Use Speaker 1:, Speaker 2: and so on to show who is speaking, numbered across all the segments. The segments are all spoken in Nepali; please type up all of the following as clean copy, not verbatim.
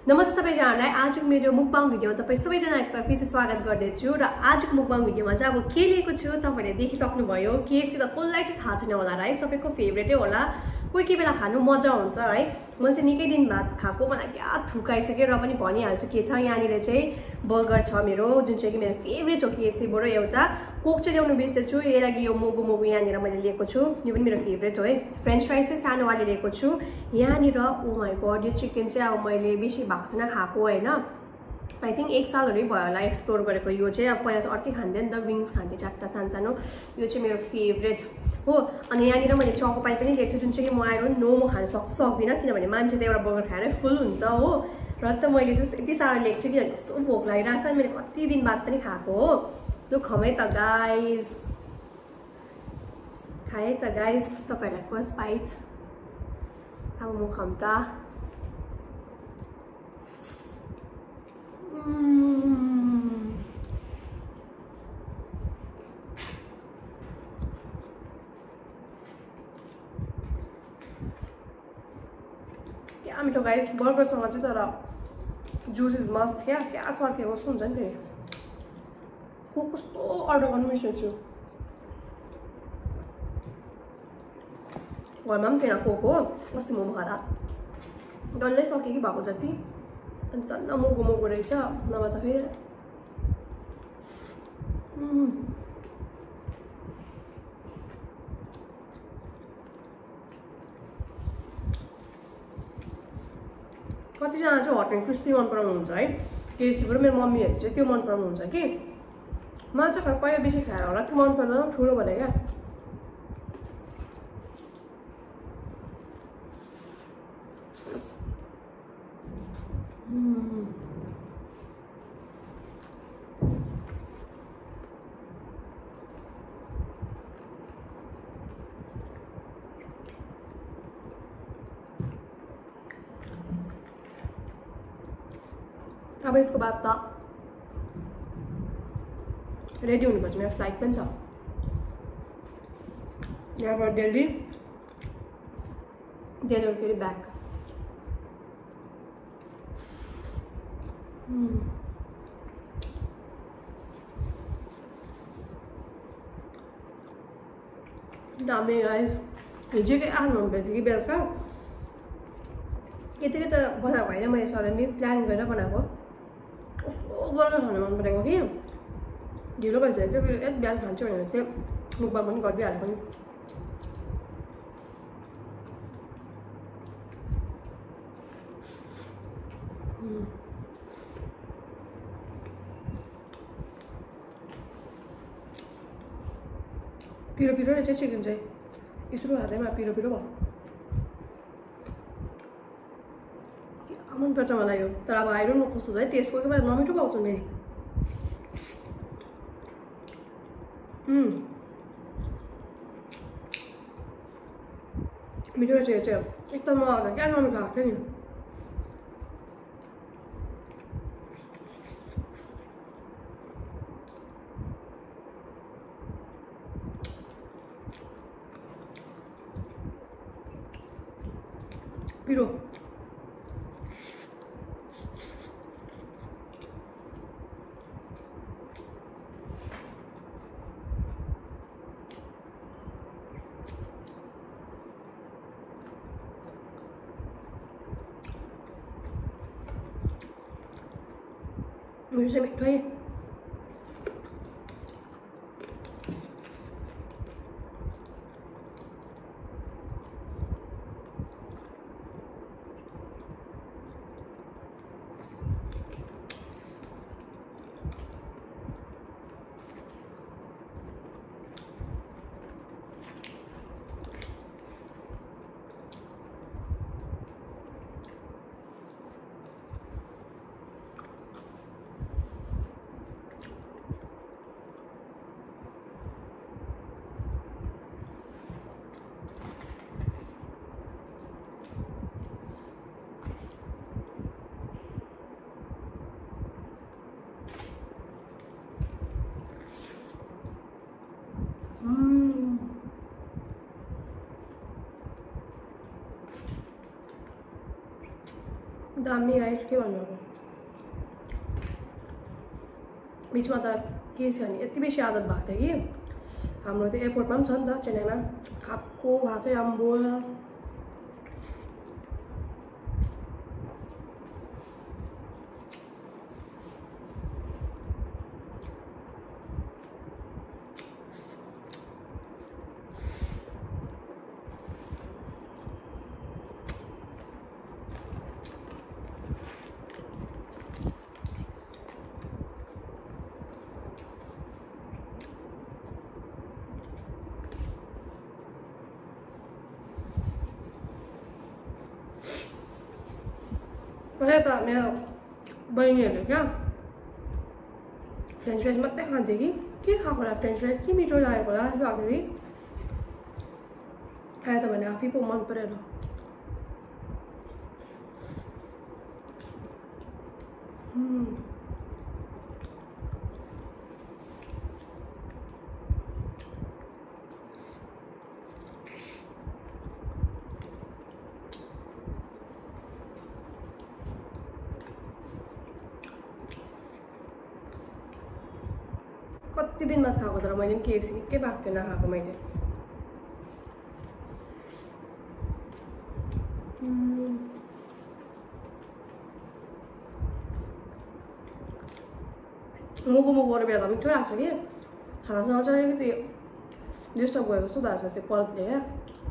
Speaker 1: नमस्ते सबैजनालाई आजको मेरो मुकबाङ भिडियोमा तपाईं सबैजना एकपल्ट स्वागत गर्दैछु र आजको मुकबाङ भिडियोमा चाहिँ अब के लिएको छु तपाईले देखिसक्नुभयो केएफसी त कसलाई चाहिँ थाहा छैन होला है सबैको फेभरेटै होला कोही बेला खानु मजा हुन्छ है म चाहिँ निकै दिन बाद खाएको मलाई क्या थुकाइसक्यो र पनि भनिहाल्छु के छ यहाँनिर चाहिँ बर्गर छ मेरो जुन चाहिँ कि मेरो फेभरेट हो केएफसी बाट एउटा कोक चाहिँ ल्याउनु बिर्सेछु यही लागि यो मोगो यहाँनिर मैले लिएको छु यो पनि मेरो फेभरेट हो है फ्रेन्च फ्राइज चाहिँ सानोवाले लिएको छु यहाँनिर ओ माय गॉड यो चिकन चाहिँ अब मैले बेसी भएको छैन खाएको हैन आई थिंक 1 सालहरु भयो होला एक्सप्लोर गरेको यो चाहिँ अब पहिला चाहिँ अर्कै खान्थे नि त विंग्स खान्थे चारटा सानो यो चाहिँ मेरो फेभरेट हो अनि यहाँनिर मैले चोको पाई पनि लिएको छु जुन चाहिँ कि म आएर नो म खान सक्दिनँ किनभने मान्छे त एउटा बर्गर खाएरै फुल हुन्छ हो र त मैले चाहिँ यति साह्रो लिएको छु किनभने कस्तो भोक लागिरहेको छ मैले कति दिन बाद पनि खाएको हो यो खमै त गाइस खाए त गाइस तपाईहरुलाई फर्स्ट बाइट अब म खम त क्या मिठो गाइस बर्गरसँग चाहिँ तर जुस इज मस्ट क्या सर्केको जस्तो हुन्छ नि फेरि कोक कस्तो अर्डर गर्नु बिर्सेछु घरमा पनि थिएन कोक हो अस्ति मोमो खाँदा डल्लै सके कि भएको जति अनि झन् मोगो रहेछ नभए त फेरि कतिजना चाहिँ हट एन्ड क्रिस्पी मन पराउनुहुन्छ है केएफसीबाट मेरो मम्मीहरू चाहिँ त्यो मन पराउनुहुन्छ कि मलाई चाहिँ पहिला बेसी खाएर होला त्यो मन पर्दैन ठुलो भने क्या अब यसको बाद त रेडी हुनुपर्छ मेरो फ्लाइट पनि छ यहाँबाट दिल्ली फेरि ब्याक दामी गाइस हिजोकै आउनु भएको थियो कि बेलुका यतिकै त बनाएको होइन मैले सडनली प्लान गरेर बनाएको बर्गर खानु मन परेको कि ढिलो भइसकेको थियो फेरि बिहान खान्छु भनेर चाहिँ मुखमा पनि गरिदिइहालेको नि पिरो रहेछ चिकन चाहिँ यत्रो हातैमा पिरो भयो मनपर्छ मलाई यो तर अब आइरहनु नो कस्तो छ है टेस्ट कोही बेला नमिठो पाउँछ नि मिठो रहेछ यो चाहिँ एकदम क्या नमिठो आएको थियो नि पिरो मेरो चाहिँ मिठो है दामी गाइस के भन्नु अब बिचमा त के छ भने यति बेसी आदत भएको थियो कि हाम्रो त्यो एयरपोर्टमा पनि छ नि त चेन्नईमा खाएको खाएकै अम्बो पहिले त मेरो बहिनीहरूले क्या फ्रेन्च फ्राइज मात्रै खान्थ्यो कि के खाएको होला फ्रेन्च फ्राइज के मिठो लागेको होला जस्तो लाग्थ्यो कि अहिले त भने आफै पो मन परेर कति दिन बाद खाएको तर मैले पनि केएफसी निकै भएको थियो नखाएको मैले मोमो परेर बेला त मिठो लाग्छ कि खानासँग चाहिँ अलिकति डिस्टर्ब गरेको जस्तो लाग्छ त्यो पल्पले क्या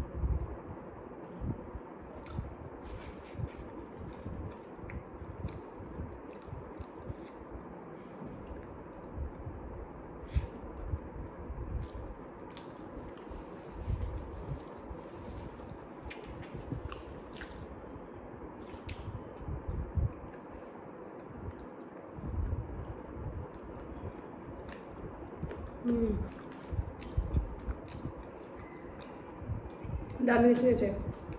Speaker 1: दामी चाहिँ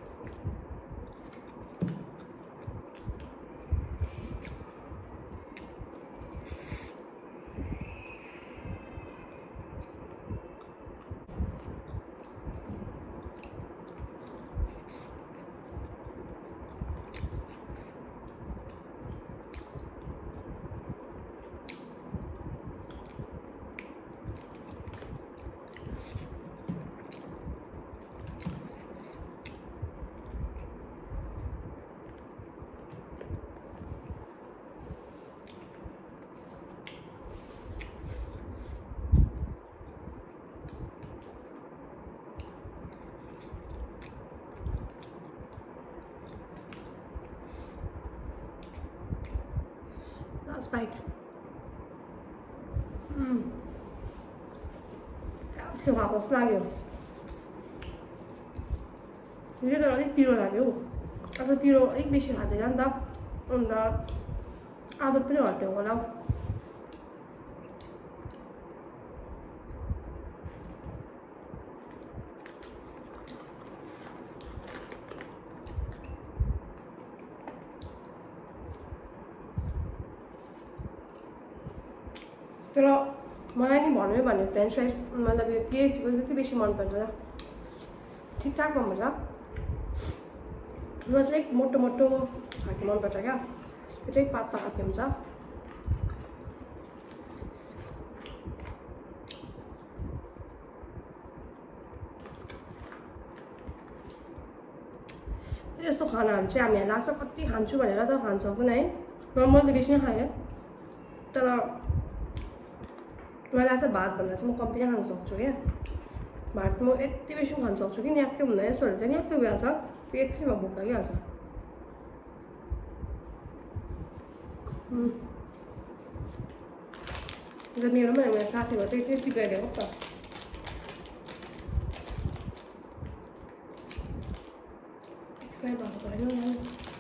Speaker 1: Spike. त्यो खाएको जस्तो लाग्यो यो त अलिक पिरो लाग्यो अझ पिरो अलिक बेसी खाँदैन नि त अन्त आदत पनि हट्यो होला तर मलाई नि भन्यो भने फ्रेन्च फ्राइज मतलब यो केएफसीको त्यति बेसी मन पर्दैन ठिकठाक मन पर्छ मलाई चाहिँ मोटो मोटो खालको मनपर्छ क्या त्यो चाहिँ पातला खालको हुन्छ यस्तो खानाहरू चाहिँ हामीलाई लाग्छ कति खान्छु भनेर त खान सक्दैन है मैले बेसी नै खाएँ तर मलाई लाग्छ भातभन्दा चाहिँ म कम्ती नै खान सक्छु क्या भात म यति बेसी खान सक्छु कि न्याक्कै हुँदैन यस्तोहरू चाहिँ न्याक्कै भइहाल्छ एकछिनमा भोक लागिहाल्छ मेरोमा मेरो साथीहरू चाहिँ त्यति गरिदिएको त भएको भएन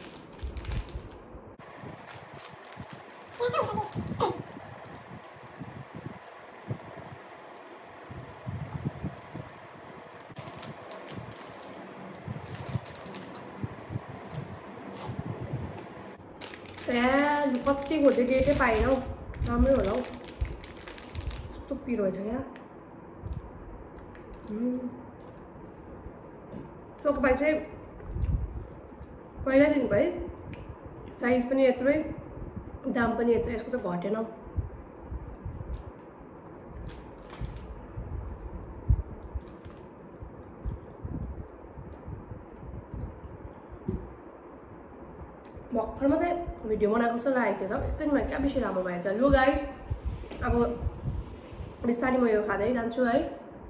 Speaker 1: कति घोटे गेटै पाएन हौ राम्रै होला हौ कस्तो पिरो रहेछ क्या चोकपाई चाहिँ पहिल्यैदेखिको है साइज पनि यत्रै, दाम पनि यत्रै, यसको चाहिँ घटेन। भर्खर मात्रै भिडियो बनाएको जस्तो लागेको थियो त, एकैछिनमा क्या बेसी लामो भएछ। लु गाइस, अब बिस्तारै म यो खाँदै जान्छु है।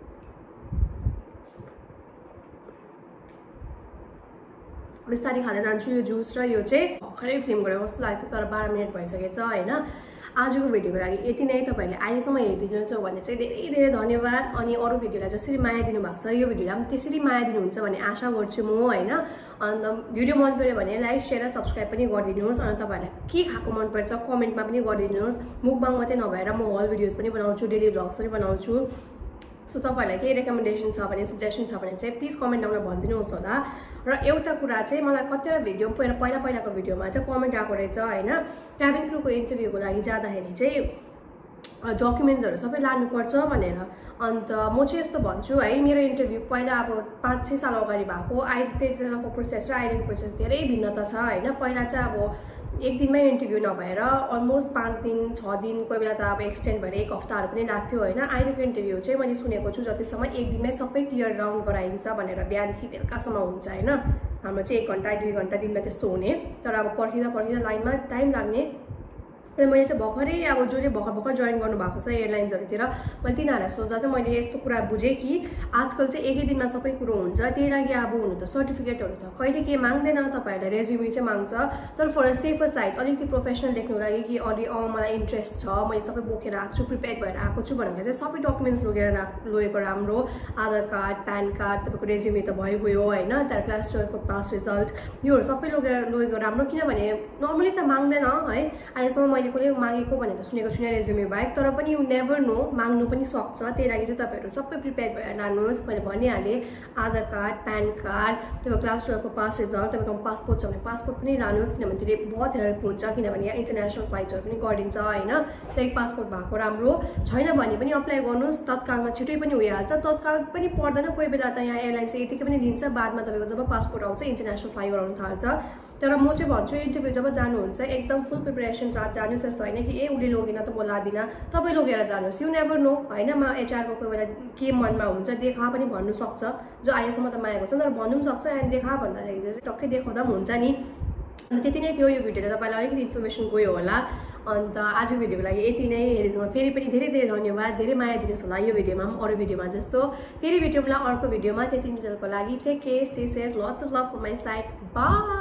Speaker 1: बिस्तारै खाँदै जान्छु यो जुस र यो चाहिँ भर्खरै फिल्म गरेको जस्तो लाग्थ्यो, तर 12 मिनट भइसकेछ होइन। आजको भिडियोको लागि यति नै। तपाईँहरूले अहिलेसम्म हेरिदिनुहुन्छ भने चाहिँ धेरै धेरै धन्यवाद। अनि अरू भिडियोलाई जसरी माया दिनुभएको छ यो भिडियोलाई पनि त्यसरी माया दिनुहुन्छ भन्ने आशा गर्छु म होइन। अन्त भिडियो मन पर्यो भने लाइक सेयर र सब्सक्राइब पनि गरिदिनुहोस्। अनि तपाईँहरूलाई के खाएको मनपर्छ कमेन्टमा पनि गरिदिनुहोस्। मुकबाङ मात्रै नभएर म हल भिडियोज पनि बनाउँछु, डेली भ्लग्स पनि बनाउँछु। सो तपाईँहरूलाई केही रेकमेन्डेसन छ भने, सजेसन छ भने चाहिँ प्लिज कमेन्ट डाउनमा भनिदिनुहोस् होला। र एउटा कुरा चाहिँ मलाई कतिवटा भिडियो पहिलाको भिडियोमा चाहिँ कमेन्ट आएको रहेछ होइन, क्याबिन क्रुको इन्टरभ्यूको लागि जाँदाखेरि चाहिँ डकुमेन्ट्सहरू सबै लानुपर्छ भनेर। अन्त म चाहिँ यस्तो भन्छु है, मेरो इन्टरभ्यू पहिला अब 5-6 साल अगाडि भएको, अहिले त्यतिखेरको प्रोसेस र अहिलेको प्रोसेस धेरै भिन्नता छ होइन। पहिला चाहिँ अब एक दिनमै इन्टरभ्यू नभएर अलमोस्ट 5 दिन 6 दिन, कोही बेला त अब एक्सटेन्ड भएर 1 हप्ताहरू पनि लाग्थ्यो होइन। अहिलेको इन्टरभ्यू चाहिँ मैले सुनेको छु जतिसम्म एक दिनमै सबै क्लियर राउन्ड गराइन्छ भनेर, बिहानदेखि बेलुकासम्म हुन्छ होइन। हाम्रो चाहिँ 1 घन्टा 2 घन्टा दिनमा त्यस्तो हुने, तर अब पर्खिँदा लाइनमा टाइम लाग्ने। र मैले चाहिँ भर्खरै अब जसले भर्खर जोइन गर्नुभएको छ एयरलाइन्सहरूतिर, मैले तिनीहरूलाई सोच्दा चाहिँ मैले यस्तो कुरा बुझेँ कि आजकल चाहिँ एकै दिनमा सबै कुरो हुन्छ। त्यही लागि अब हुनु त सर्टिफिकेटहरू त कहिले के माग्दैन, तपाईँहरूलाई रेज्युमे चाहिँ माग्छ। तर फर अ सेफर साइड अलिकति प्रोफेसनल देख्नुको लागि कि मलाई इन्ट्रेस्ट छ, मैले सबै बोकेर आएको छु, प्रिपेयर भएर आएको छु भनेर चाहिँ सबै डकुमेन्ट्स लगेको राम्रो। आधार कार्ड, प्यान कार्ड, तपाईँको रेज्युमे त भइगयो होइन, त्यहाँबाट क्लास 12को पास रिजल्ट, योहरू सबै लगेको राम्रो। किनभने नर्मली त माग्दैन है, अहिलेसम्म मैले कसले मागेको भनेर त सुनेको छुइनँ रेज्युमे बाहेक, तर पनि यु नेभर नो, माग्नु पनि सक्छ। त्यही लागि चाहिँ तपाईँहरू सबै प्रिपेयर भएर लानुहोस्। मैले भनिहालेँ आधार कार्ड, प्यान कार्ड, तपाईँको क्लास 12को पास रिजल्ट, तपाईँको पासपोर्ट छ भने पासपोर्ट पनि लानुहोस्, किनभने त्यसले बहुत हेल्प हुन्छ। किनभने यहाँ इन्टरनेसनल फ्लाइटहरू पनि गरिन्छ होइन, त्यही पासपोर्ट भएको राम्रो। छैन भने पनि अप्लाई गर्नुहोस्, तत्कालमा छिटै पनि भइहाल्छ। तत्काल पनि पर्दैन, कोही बेला त यहाँ एयरलाइन्सले यतिकै पनि दिन्छ, बादमा तपाईँको जब पासपोर्ट आउँछ इन्टरनेसनल फ्लाइ गराउनु थाल्छ। तर म चाहिँ भन्छु इन्टरभ्यू जब जानुहुन्छ एकदम फुल प्रिपरेसन साथ जानुहोस्। यस्तो होइन कि उसले लगेन त म लादिनँ, तपाईँ लगेर जानुहोस्। यु नेभर नो होइन, एचआरको कोही बेला के मनमा हुन्छ देखा पनि भन्नु सक्छ, जो अहिलेसम्म त मागेको छ तर भन्नु पनि सक्छ। अनि देखा भन्दाखेरि चाहिँ टक्कै देखाउँदा पनि हुन्छ नि। अन्त त्यति नै थियो यो भिडियोले, तपाईँलाई अलिकति इन्फर्मेसन गयो होला। अन्त आजको भिडियोको लागि यति नै। हेरिदिनु फेरि पनि धेरै धेरै धन्यवाद। धेरै माया दिनुहोस् होला यो भिडियोमा पनि अरू भिडियोमा जस्तो। फेरि भेटौँला अर्को भिडियोमा, त्यति बेलाको लागि take care, stay safe, lots of love from my side, by.